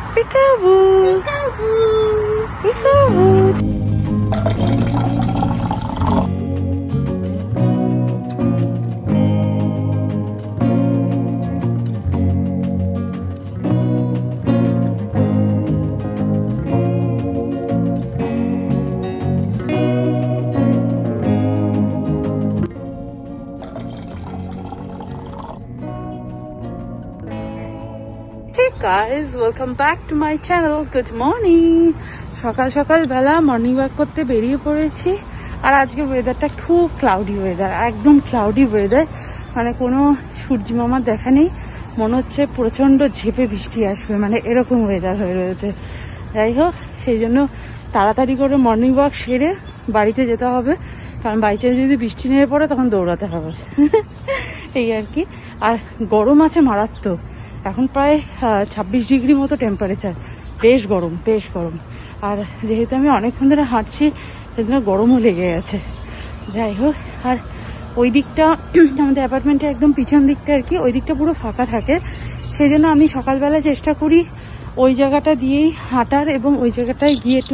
Peekaboo. Peekaboo. Guys, welcome back to my channel. Good morning. সকাল সকাল বেলা morning walk করতে বেরিয়ে পড়েছি আর আজকে ওয়েদারটা খুব ক্লাউডি ওয়েদার, একদম ক্লাউডি ওয়েদার, মানে কোনো সূর্য মামার দেখা নেই, মনে হচ্ছে প্রচন্ড ঝেপে বৃষ্টি আসবে, মানে এরকম ওয়েদার হয়ে রয়েছে। যাই হোক, সেই জন্য তাড়াতাড়ি করে মর্নিং ওয়াক সেরে বাড়িতে যেতে হবে, কারণ বাড়িতে যদি বৃষ্টি নেমে পড়ে তখন দৌড়াতে হবে। এই আর কি। আর গরম আছে মারাত্মক, এখন প্রায় 26 ডিগ্রি মতো টেম্পারেচার, বেশ গরম বেশ গরম। আর যেহেতু আমি অনেকক্ষণ ধরে হাঁটছি সেজন্য গরমও লেগে গেছে। যাই হোক, আর ওই দিকটা আমাদের অ্যাপার্টমেন্টের একদম পিছন দিকটা আর কি, ওই দিকটা পুরো ফাঁকা থাকে, সেই জন্য আমি সকালবেলা চেষ্টা করি ওই জায়গাটা দিয়েই হাঁটার এবং ওই জায়গাটায় গিয়ে একটু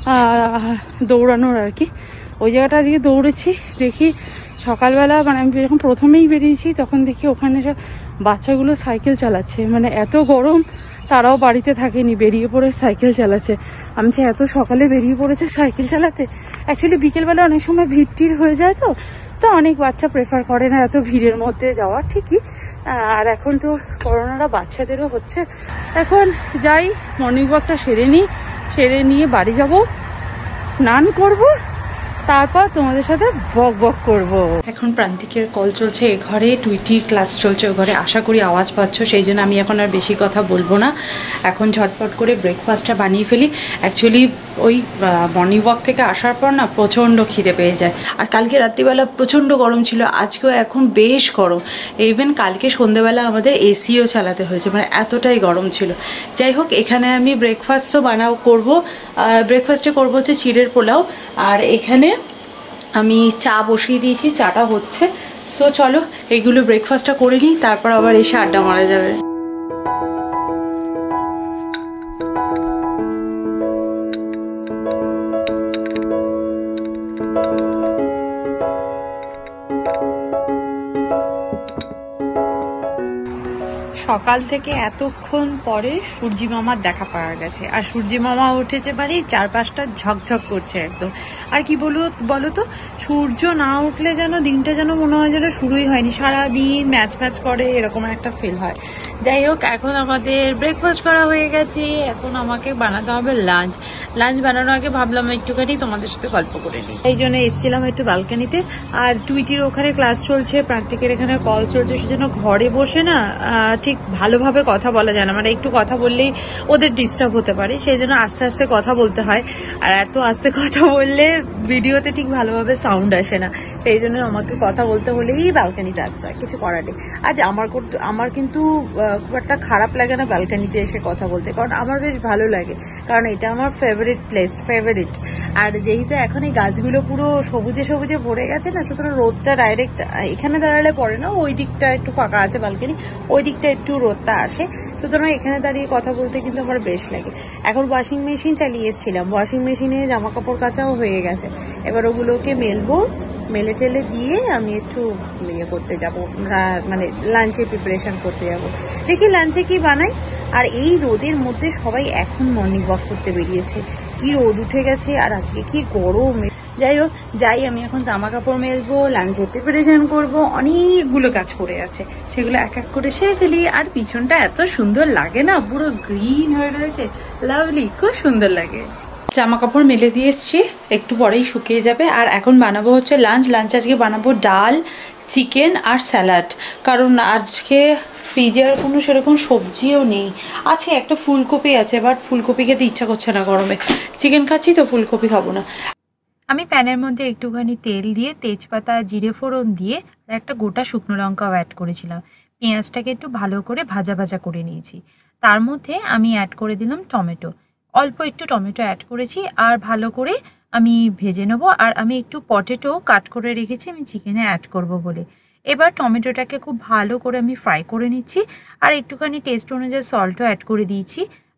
দৌড়ানোর আর কি। ওই জায়গাটা দিয়ে দৌড়েছি, দেখি সকালবেলা, মানে আমি যখন প্রথমেই বেরিয়েছি তখন দেখি ওখানে সব বাচ্চাগুলো সাইকেল চালাচ্ছে, মানে এত গরম তারাও বাড়িতে থাকেনি, বেরিয়ে পড়ে সাইকেল চালাচ্ছে। আমি যে এত সকালে বেরিয়ে পড়েছে সাইকেল চালাতে। অ্যাকচুয়ালি বিকেলবেলা অনেক সময় ভিড় টিড় হয়ে যায়, তো অনেক বাচ্চা প্রেফার করে না এত ভিড়ের মধ্যে যাওয়া, ঠিকই। আর এখন তো করোনাটা বাচ্চাদেরও হচ্ছে। এখন যাই, মর্নিং ওয়াকটা সেরে নিয়ে বাড়ি যাব, স্নান করব, তারপর তোমাদের সাথে বক বক করবো। এখন প্রান্তিকের কল চলছে, এ ঘরে টুইটি ক্লাস চলছে, ও ঘরে আশা করি আওয়াজ পাচ্ছ, সেই জন্য আমি এখন আর বেশি কথা বলবো না। এখন ঝটপট করে ব্রেকফাস্টটা বানিয়ে ফেলি। অ্যাকচুয়ালি ওই মর্নিং ওয়াক থেকে আসার পর না প্রচণ্ড খিদে পেয়ে যায়। আর কালকে রাত্রিবেলা প্রচণ্ড গরম ছিল, আজকেও এখন বেশ গরম। ইভেন কালকে সন্ধ্যেবেলা আমাদের এসিও চালাতে হয়েছে, মানে এতটাই গরম ছিল। যাই হোক, এখানে আমি ব্রেকফাস্টও করবো। ব্রেকফাস্টে করবো হচ্ছে চিড়ের পোলাও, আর এখানে আমি চা বসিয়ে দিয়েছি, চাটা হচ্ছে। সো চলো এইগুলো ব্রেকফাস্টটা করে নিই, তারপর আবার এসে আড্ডা মারা যাবে। সকাল থেকে এতক্ষণ পরে সূর্যি মামার দেখা পাওয়া গেছে, আর সূর্যি মামা উঠেছে বাড়ি, চারপাশটা ঝকঝক করছে একদম। আর কি বলো তো, সূর্য না উঠলে যেন দিনটা যেন মনে হয় যেন শুরুই হয়নি, সারাদিন ম্যাচ করে, এরকম একটা ফিল হয়। যাই হোক, এখন আমাদের ব্রেকফাস্ট করা হয়ে গেছে, এখন আমাকে বানাতে হবে লাঞ্চ বানানোর আগে ভাবলাম একটুখানি তোমাদের সাথে গল্প করে নিই, এই জন্য এসেছিলাম একটু ব্যালকনিতে। আর টুইটির ওখানে ক্লাস চলছে, প্রান্তিকের এখানে কল চলছে, সেজন্য ঘরে বসে না ঠিক ভালোভাবে কথা বলা যায় না, মানে একটু কথা বললেই ওদের ডিস্টার্ব হতে পারে, সেই জন্য আস্তে আস্তে কথা বলতে হয়। আর এত আস্তে কথা বললে ভিডিওতে ঠিক ভালোভাবে সাউন্ড আসে না, সেই জন্য আমাকে কথা বলতে হলেই ব্যালকনিতে আসতে হয়, কিছু করার নেই। আজ আমার কিন্তু খুব একটা খারাপ লাগে না ব্যালকনিতে এসে কথা বলতে, কারণ আমার বেশ ভালো লাগে, কারণ এটা আমার ফেভারিট প্লেস। আর যেহেতু এখন এই গাছগুলো পুরো সবুজে সবুজে ভরে গেছে না, সুতরাং রোদটা ডাইরেক্ট এখানে দাঁড়ালে পড়ে না, ওই দিকটা একটু ফাঁকা আছে ব্যালকনি, ওই দিকটা একটু রোদটা আসে, সুতরাং এখানে দাঁড়িয়ে কথা বলতে কিন্তু আমার বেশ লাগে। এখন ওয়াশিং মেশিন চালিয়ে এসেছিলাম, ওয়াশিং মেশিনে জামা কাপড় কাচাও হয়ে গেছে, এবার ওগুলোকে মেলে টেলে দিয়ে আমি একটু ইয়ে করতে যাবো, মানে লাঞ্চে প্রিপারেশন করতে যাব, দেখি লাঞ্চে কি বানাই। আর এই রোদের মধ্যে সবাই এখন মর্নিং ওয়াক করতে বেরিয়েছে, কি রোদ উঠে গেছে, আর আজকে কি গরম। যাই হোক, আমি এখন জামা কাপড় মেলবো, লাঞ্চে প্রিপারেশন করবো, অনেকগুলো কাজ পড়ে আছে, সেগুলো এক এক করে সেরে ফেলি। আর পিছনটা এত সুন্দর লাগে না, পুরো গ্রিন হয়ে রয়েছে, লাভলি, খুব সুন্দর লাগে। জামা কাপড় মেলে দিয়ে এসছি, একটু পরেই শুকিয়ে যাবে। আর এখন বানাবো হচ্ছে লাঞ্চ আজকে বানাবো ডাল, চিকেন আর স্যালাড, কারণ আজকে ফ্রিজে আর কোনো সেরকম সবজিও নেই, আছে একটা ফুলকপি আছে, বাট ফুলকপি খেতে ইচ্ছা করছে না গরমে, চিকেন খাচ্ছি তো ফুলকপি খাবো না। আমি প্যানের মধ্যে একটুখানি তেল দিয়ে তেজপাতা জিরে ফোড়ন দিয়ে আর একটা গোটা শুকনো লঙ্কাও অ্যাড করেছিলাম, পেঁয়াজটাকে একটু ভালো করে ভাজা করে নিয়েছি। তার মধ্যে আমি অ্যাড করে দিলাম টমেটো, অল্প একটু টমেটো অ্যাড করেছি, আর ভালো করে আমি ভেজে নেবো। আর আমি একটু পটেটো কাট করে রেখেছি আমি চিকেনে অ্যাড করব বলে। এবার টমেটোটাকে খুব ভালো করে আমি ফ্রাই করে নিচ্ছি, আর একটুখানি টেস্ট অনুযায়ী সল্টও অ্যাড করে দিয়েছি।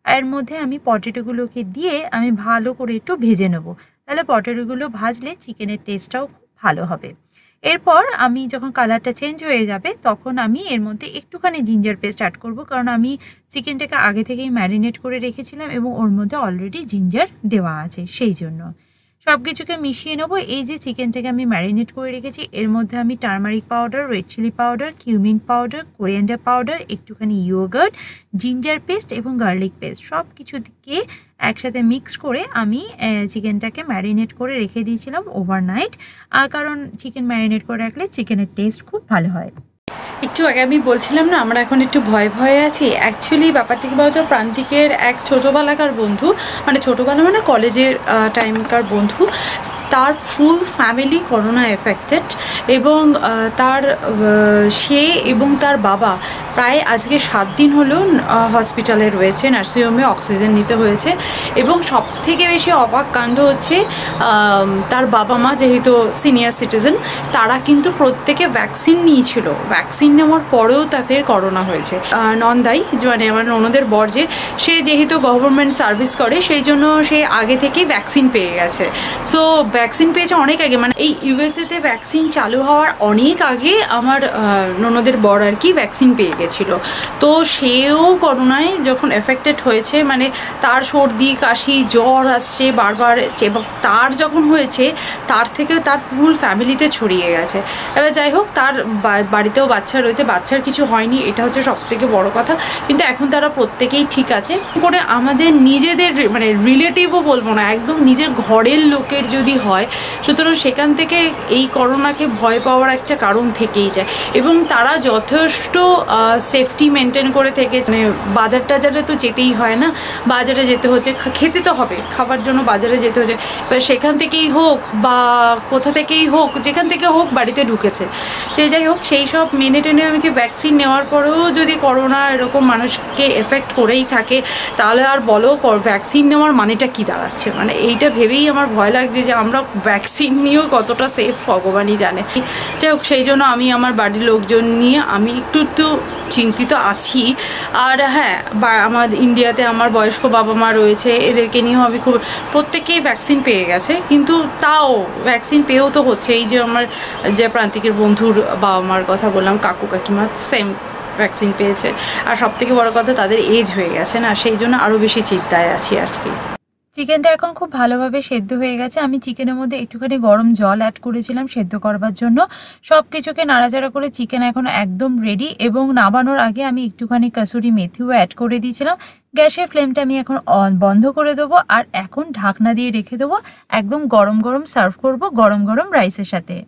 এর মধ্যে আমি পটেটোগুলোকে দিয়ে আমি ভালো করে একটু ভেজে নেব, তাহলে পটেটোগুলো ভাজলে চিকেনের টেস্টটাও খুব ভালো হবে। এরপর আমি যখন কালারটা চেঞ্জ হয়ে যাবে তখন আমি এর মধ্যে একটুখানি জিঞ্জার পেস্ট অ্যাড করব, কারণ আমি চিকেনটাকে আগে থেকেই ম্যারিনেট করে রেখেছিলাম এবং ওর মধ্যে অলরেডি জিঞ্জার দেওয়া আছে, সেই জন্য সব কিছুকে মিশিয়ে নেব। এই যে চিকেনটাকে আমি ম্যারিনেট করে রেখেছি এর মধ্যে আমি turmeric powder, red chilli powder, cumin powder, coriander powder, একটুখানি ইয়োগার্ট, জিঞ্জার পেস্ট এবং গার্লিক পেস্ট সব কিছুকে একসাথে মিক্স করে আমি চিকেনটাকে ম্যারিনেট করে রেখে দিয়েছিলাম ওভারনাইট, কারণ চিকেন ম্যারিনেট করে রাখলে চিকেনের টেস্ট খুব ভালো হয়। একটু আগে আমি বলছিলাম না আমরা এখন একটু ভয়ে আছি। অ্যাকচুয়ালি ব্যাপারটা কি বলতো, প্রান্তিকের এক ছোটোবেলাকার বন্ধু, মানে ছোটোবেলা মানে কলেজের টাইমকার বন্ধু, তার ফুল ফ্যামিলি করোনা এফেক্টেড এবং তার সে এবং তার বাবা প্রায় আজকে 7 দিন হলো হসপিটালে রয়েছে, নার্সিংহোমে অক্সিজেন নিতে হয়েছে। এবং সব থেকে বেশি অবাক কাণ্ড হচ্ছে তার বাবা মা যেহেতু সিনিয়র সিটিজেন, তারা কিন্তু প্রত্যেকে ভ্যাকসিন নিয়েছিল, ভ্যাকসিন নেওয়ার পরেও তাদের করোনা হয়েছে। নন্দাই মানে আমার ননদের বর সে যেহেতু গভর্নমেন্ট সার্ভিস করে সেই জন্য সে আগে থেকেই ভ্যাকসিন পেয়ে গেছে। সো ভ্যাকসিন পেয়েছে অনেক আগে, মানে এই ইউএসএতে ভ্যাকসিন চালু হওয়ার অনেক আগে আমার ননদের বর আর কি ভ্যাকসিন পেয়ে গেছিল। তো সেও করোনায় যখন এফেক্টেড হয়েছে, মানে তার সর্দি কাশি জ্বর আসছে বারবার, এবং তার যখন হয়েছে তার থেকেও তার ফুল ফ্যামিলিতে ছড়িয়ে গেছে। এবার যাই হোক, তার বাড়িতেও বাচ্চা রয়েছে, বাচ্চার কিছু হয়নি, এটা হচ্ছে সবথেকে বড় কথা। কিন্তু এখন তারা প্রত্যেকেই ঠিক আছে। করে আমাদের নিজেদের মানে রিলেটিভও বলবো না, একদম নিজের ঘরের লোকের যদি হয়, সুতরাং সেখান থেকে এই করোনাকে ভয় পাওয়ার একটা কারণ থেকেই যায়। এবং তারা যথেষ্ট সেফটি মেনটেন করে থেকে, মানে বাজার টাজারে তো যেতেই হয় না, বাজারে যেতে হচ্ছে, খেতে তো হবে, খাবার জন্য বাজারে যেতে হচ্ছে। এবার সেখান থেকেই হোক বা কোথা থেকেই হোক, যেখান থেকে হোক বাড়িতে ঢুকেছে, সে যাই হোক সেই সব মেনে টেনে আমি যে ভ্যাকসিন নেওয়ার পরেও যদি করোনা এরকম মানুষকে এফেক্ট করেই থাকে, তাহলে আর বলো ভ্যাকসিন নেওয়ার মানেটা কি দাঁড়াচ্ছে। মানে এইটা ভেবেই আমার ভয় লাগছে যে আমরা ভ্যাকসিন নিয়েও কতটা সেফ ভগবানই জানে। যাই হোক, সেই জন্য আমি আমার বাড়ির লোকজন নিয়ে আমি একটু চিন্তিত আছি। আর হ্যাঁ, আমার ইন্ডিয়াতে আমার বয়স্ক বাবা মা রয়েছে, এদেরকে নিয়েও আমি খুব, প্রত্যেকেই ভ্যাকসিন পেয়ে গেছে, কিন্তু তাও ভ্যাকসিন পেয়েও তো হচ্ছে। এই যে আমার যে প্রান্তিকের বন্ধুর বাবা মার কথা বললাম, কাকু কাকিমা সেম ভ্যাকসিন পেয়েছে। আর সবথেকে বড় কথা তাদের এজ হয়ে গেছে না, সেই জন্য আরও বেশি চিন্তায় আছি আজকে। চিকেনটা এখন খুব ভালোভাবে সেদ্ধ হয়ে গেছে। আমি চিকেনের মধ্যে একটুখানি গরম জল অ্যাড করেছিলাম সেদ্ধ করবার জন্য। সব কিছুকে নাড়াচাড়া করে চিকেন এখন একদম রেডি। এবং নামানোর আগে আমি একটুখানি কাসুরি মেথিও অ্যাড করে দিয়েছিলাম। গ্যাসের ফ্লেমটা আমি এখন বন্ধ করে দেবো, আর এখন ঢাকনা দিয়ে রেখে দেবো। একদম গরম গরম সার্ভ করব গরম গরম রাইসের সাথে।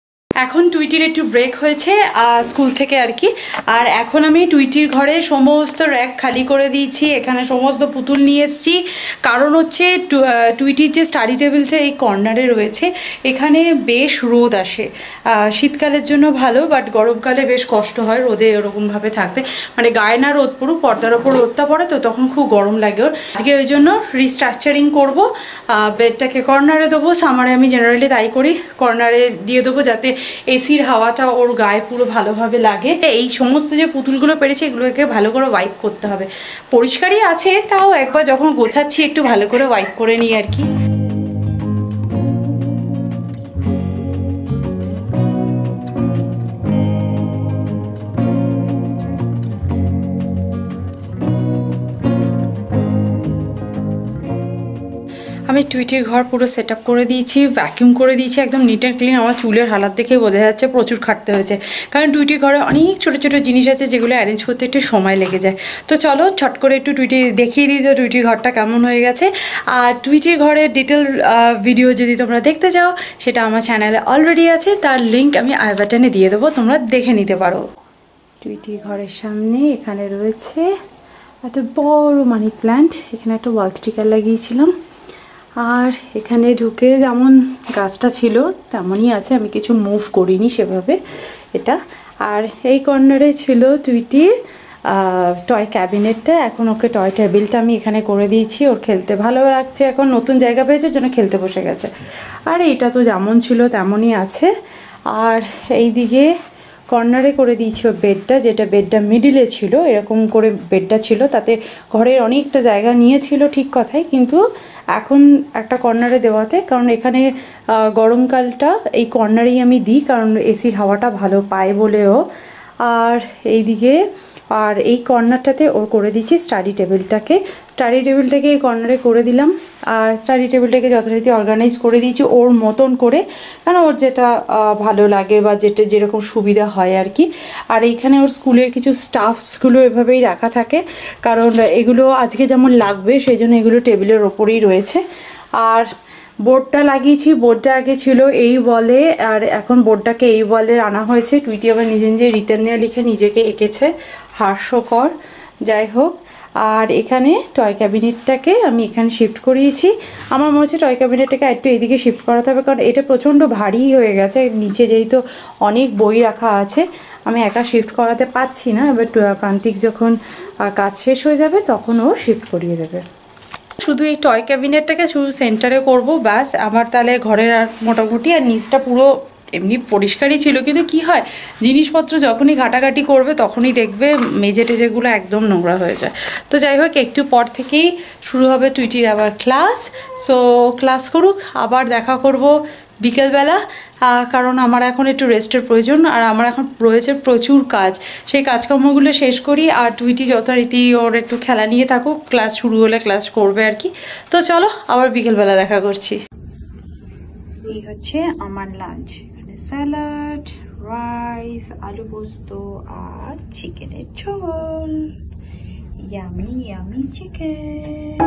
এখন টুইটির একটু ব্রেক হয়েছে স্কুল থেকে আর কি। আর এখন আমি টুইটির ঘরে সমস্ত র্যাক খালি করে দিয়েছি, এখানে সমস্ত পুতুল নিয়ে এসেছি। কারণ হচ্ছে টুইটির যে স্টাডি টেবিলটা এই কর্নারে রয়েছে, এখানে বেশ রোদ আসে। শীতকালের জন্য ভালো, বাট গরমকালে বেশ কষ্ট হয় রোদে এরকমভাবে থাকতে, মানে গায়ে না রোদ পুরো পর্দার ওপর রোদটা পড়ে, তো তখন খুব গরম লাগে ওর। আজকে ওই জন্য রিস্ট্রাকচারিং করবো, বেডটাকে কর্নারে দেবো। সামারে আমি জেনারেলি তাই করি, কর্নারে দিয়ে দেবো যাতে এসির হাওয়াটা ওর গায়ে পুরো ভালোভাবে লাগে। এই সমস্ত যে পুতুলগুলো পেরেছে এগুলোকে ভালো করে ওয়াইপ করতে হবে। পরিষ্কারই আছে, তাও একবার যখন গোছাচ্ছি একটু ভালো করে ওয়াইপ করে নিই আর কি। আমি টুইটির ঘর পুরো সেট আপ করে দিয়েছি, ভ্যাকিউম করে দিয়েছি, একদম নিট অ্যান্ড ক্লিন। আমার চুলের হালাত দেখে বোঝা যাচ্ছে প্রচুর খাটতে হয়েছে, কারণ টুইটির ঘরে অনেক ছোটো ছোটো জিনিস আছে যেগুলো অ্যারেঞ্জ করতে একটু সময় লেগে যায়। তো চলো ছট করে একটু টুইটি দেখিয়ে দিই তো টুইটির ঘরটা কেমন হয়ে গেছে। আর টুইটির ঘরের ডিটেল ভিডিও যদি তোমরা দেখতে চাও, সেটা আমার চ্যানেলে অলরেডি আছে, তার লিঙ্ক আমি আই বাটনে দিয়ে দেবো, তোমরা দেখে নিতে পারো। টুইটির ঘরের সামনে এখানে রয়েছে এত বড় মানি প্ল্যান্ট, এখানে একটা ওয়াল স্টিকার লাগিয়েছিলাম। আর এখানে ঢুকে যেমন গাছটা ছিল তেমনই আছে, আমি কিছু মুভ করিনি সেভাবে এটা। আর এই কর্নারে ছিল টুইটির টয় ক্যাবিনেটটা, এখন ওকে টয় টেবিলটা আমি এখানে করে দিয়েছি, ওর খেলতে ভালো লাগছে, এখন নতুন জায়গা পেয়েছে জন্য খেলতে বসে গেছে। আর এইটা তো যেমন ছিল তেমনই আছে। আর এই দিকে কর্নারে করে দিয়েছি বেডটা, যেটা বেডটা মিডিলে ছিল, এরকম করে বেডটা ছিল, তাতে ঘরের অনেকটা জায়গা নিয়েছিল ঠিক কথাই, কিন্তু এখন একটা কর্নারে দেওয়াতে, কারণ এখানে গরমকালটা এই কর্নারেই আমি দিই, কারণ এসির হাওয়াটা ভালো পায় বলেও। আর এইদিকে আর এই কর্নারটাতে ওর করে দিচ্ছি স্টাডি টেবিলটাকে এই কর্নারে করে দিলাম। আর স্টাডি টেবিলটাকে যথারীতি অর্গানাইজ করে দিয়েছি ওর মতন করে, কারণ ওর যেটা ভালো লাগে বা যেটা যেরকম সুবিধা হয় আর কি। আর এইখানে ওর স্কুলের কিছু স্টাফসগুলো এভাবেই রাখা থাকে, কারণ এগুলো আজকে যেমন লাগবে সেই জন্য এগুলো টেবিলের ওপরেই রয়েছে। আর বোর্ডটা লাগিয়েছি, বোর্ডটা আগে ছিল এই ওয়ালে, আর এখন বোর্ডটাকে এই ওয়ালে আনা হয়েছে। টুইটি আবার নিজে নিজে রিটার্নিয়া লিখে নিজেকে এঁকেছে, হাস্যকর, যাই হোক। আর এখানে টয় ক্যাবিনেটটাকে আমি এখানে শিফট করিয়েছি। আমার মনে হচ্ছে টয় ক্যাবিনেটটাকে একটু এইদিকে শিফট করাতে হবে, কারণ এটা প্রচণ্ড ভারী হয়ে গেছে, নিচে যেহেতু অনেক বই রাখা আছে আমি একা শিফট করাতে পারছি না। এবার প্রান্তিক যখন কাজ শেষ হয়ে যাবে তখন ও শিফট করিয়ে দেবে। শুধু এই টয় ক্যাবিনেটটাকে শুধু সেন্টারে করব, ব্যাস। আমার তাহলে ঘরের আর মোটামুটি আর নিচটা পুরো এমনি পরিষ্কারই ছিল, কিন্তু কি হয় জিনিসপত্র যখনই ঘাটাঘাটি করবে তখনই দেখবে মেঝে টেজেগুলো একদম নোংরা হয়ে যায়। তো যাই হোক, একটু পর থেকেই শুরু হবে টুইটির আবার ক্লাস। সো ক্লাস করুক, আবার দেখা করব বিকেলবেলা, কারণ আমার এখন একটু রেস্টের প্রয়োজন, আর আমার এখন রয়েছে প্রচুর কাজ। সেই কাজকর্মগুলো শেষ করি, আর টুইটি যথারীতি ওর একটু খেলা নিয়ে থাকুক, ক্লাস শুরু হলে ক্লাস করবে আর কি। তো চলো আবার বিকেলবেলা দেখা করছি। এই হচ্ছে আমার লাঞ্চ, এখানে স্যালাড, রাইস, আলু পোস্ত আর চিকেনের ঝোল। Yummy yummy chicken.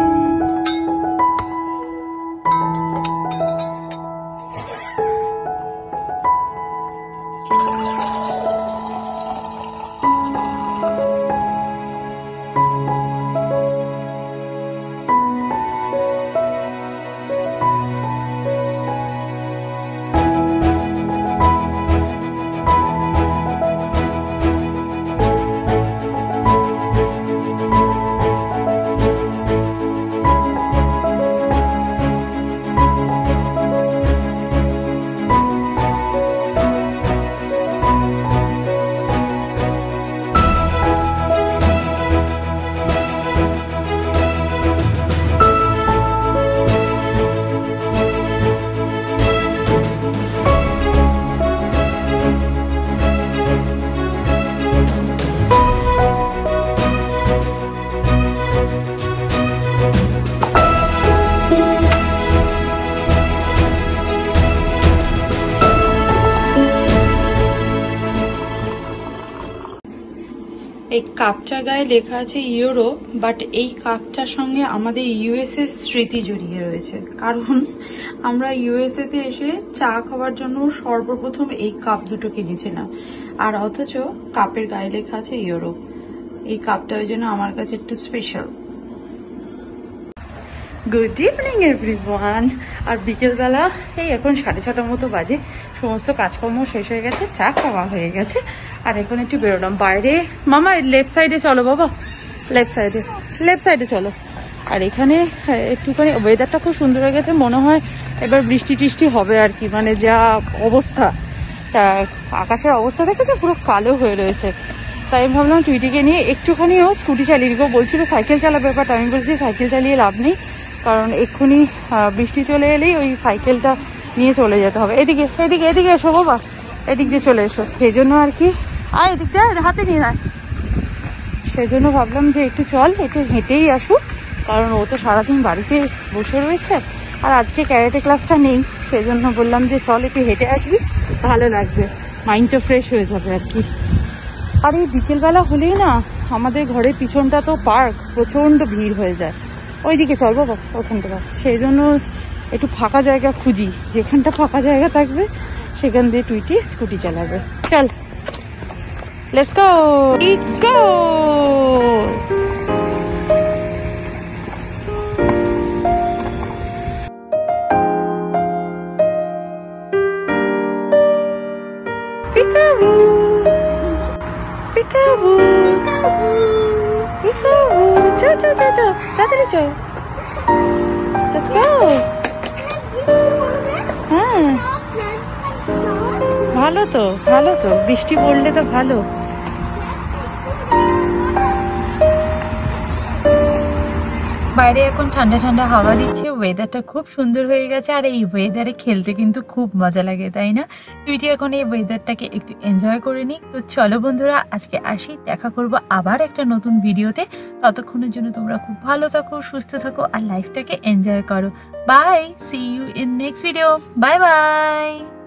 এই কাপটার গায়ে লেখা আছে ইউরোপ, বাট এই কাপটার সঙ্গে আমাদের ইউএসএ স্মৃতি জড়িয়ে রয়েছে, কারণ আমরা ইউএসএ তে এসে চা খাওয়ার জন্য সর্বপ্রথম এই কাপ দুটো কিনেছিলাম, আর অথচ কাপের গায়ে লেখা আছে ইউরোপ। এই কাপটা ওই জন্য আমার কাছে একটু স্পেশাল। Good evening everyone. আর বিকেলবেলা এই এখন 6:30 মতো বাজে, সমস্ত কাজকর্ম শেষ হয়ে গেছে, চা খাওয়া হয়ে গেছে, আর এখন একটু বেরোলাম বাইরে। মামা লেফট সাইডে চলো বাবা, লেফট সাইডে চলো। আর এখানে একটুখানি ওয়েদারটা খুব সুন্দর হয়ে গেছে, মনে হয় এবার বৃষ্টি টিষ্টি হবে আর কি, মানে যা অবস্থা, তা আকাশের অবস্থা দেখেছে পুরো কালো হয়ে রয়েছে। তাই আমি ভাবলাম টুইটিকে নিয়ে একটুখানিও স্কুটি চালিয়ে দিবো, বলছিল সাইকেল চালাবে, বাট আমি বলছি সাইকেল চালিয়ে লাভ নেই, কারণ এক্ষুনি বৃষ্টি চলে এলেই ওই সাইকেলটা নিয়ে চলে যেতে হবে। এদিকে এদিকে এদিকে এসো বাবা, এদিক দিয়ে চলে এসো, সেই জন্য আর কি। আর এদিক দিয়ে হাতে নিয়ে না, সেই জন্য ভাবলাম যে একটু চল, একটু হেঁটেই আসুক, কারণ ও তো সারাদিন বাড়িতে বসে রয়েছে, আর আজকে ক্যারাটে ক্লাসটা নেই, সেই জন্য বললাম যে চল একটু হেঁটে আসবি, ভালো লাগবে, মাইন্ডটা ফ্রেশ হয়ে যাবে আর কি। আর এই বিকেলবেলা হলেই না আমাদের ঘরের পিছনটা তো পার্ক, প্রচন্ড ভিড় হয়ে যায়, ওইদিকে চল বাবা ওখানটা, সেই জন্য একটু ফাঁকা জায়গা খুঁজি, যেখানটা ফাঁকা জায়গা থাকবে সেখান দিয়ে টুইটি স্কুটি চালাবে। চল let's go go. Peekaboo peekaboo peekaboo, চল চল চল চল, তাড়াতাড়ি চল, লেটস গো। হ্যাঁ ভালো তো, ভালো তো, বৃষ্টি পড়লে তো ভালো। বাইরে এখন ঠান্ডা ঠান্ডা হাওয়া দিচ্ছে, ওয়েদারটা খুব সুন্দর হয়ে গেছে। আর এই ওয়েদারে খেলতে কিন্তু খুব মজা লাগে, তাই না? তুইটি এখন এই ওয়েদারটাকে একটু এনজয় করে নিক। তো চলো বন্ধুরা, আজকে আসি, দেখা করব আবার একটা নতুন ভিডিওতে। ততক্ষণের জন্য তোমরা খুব ভালো থাকো, সুস্থ থাকো আর লাইফটাকে এনজয় করো। Bye, see you in next video. Bye by.